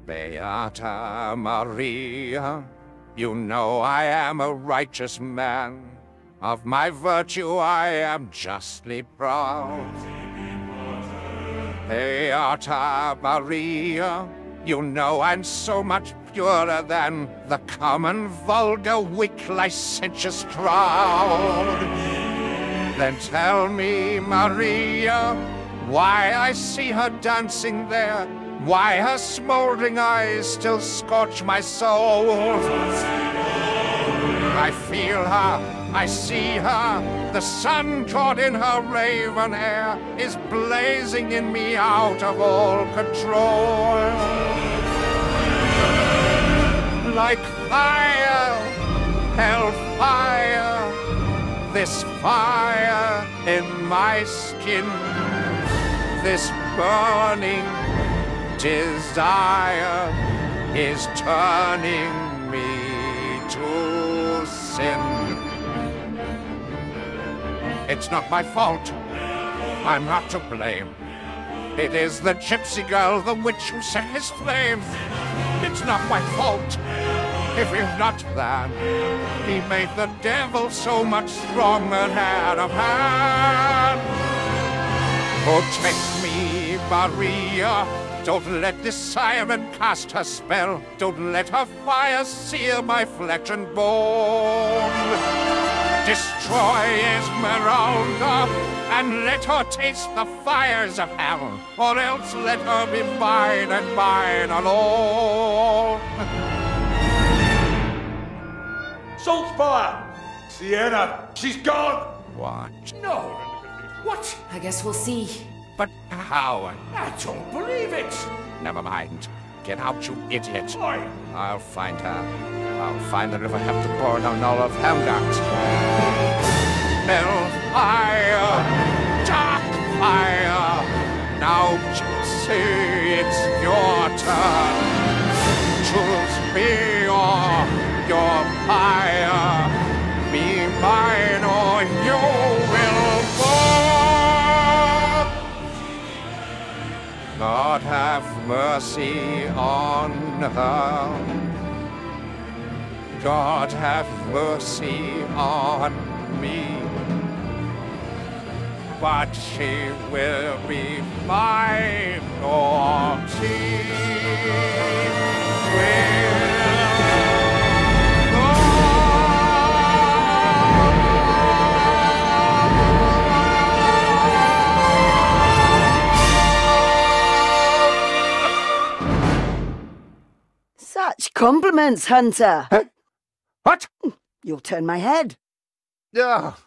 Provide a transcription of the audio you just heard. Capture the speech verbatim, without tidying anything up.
Beata Maria, you know I am a righteous man. Of my virtue I am justly proud. Beata Maria, you know I'm so much purer than the common, vulgar, weak, licentious crowd. Then tell me, Maria, why I see her dancing there, why her smoldering eyes still scorch my soul. I feel her, I see her, the sun caught in her raven hair is blazing in me out of all control. Like fire, hellfire, this fire in my skin, this burning desire is turning me to sin. It's not my fault. I'm not to blame. It is the gypsy girl, the witch who set his flame. It's not my fault. If if not that, he made the devil so much stronger hand of hand. Protect me, Maria. Don't let this siren cast her spell. Don't let her fire sear my flesh and bone. Destroy Esmeralda, and let her taste the fires of hell, or else let her be mine and mine alone. Saltzpyre! Sienna, she's gone! What? No! What? I guess we'll see. But how? I don't believe it! Never mind. Get out, you idiot. Why? I'll find her. I'll find her if I have to burn down all of Helmgart. Hellfire! Dark fire! Now, Gypsy, it's your turn. Choose me or your fire. Be mine or you will burn. God have mercy on her. God have mercy on me. But she will be mine, or she will Such compliments, Hunter. Huh? What? You'll turn my head. Oh,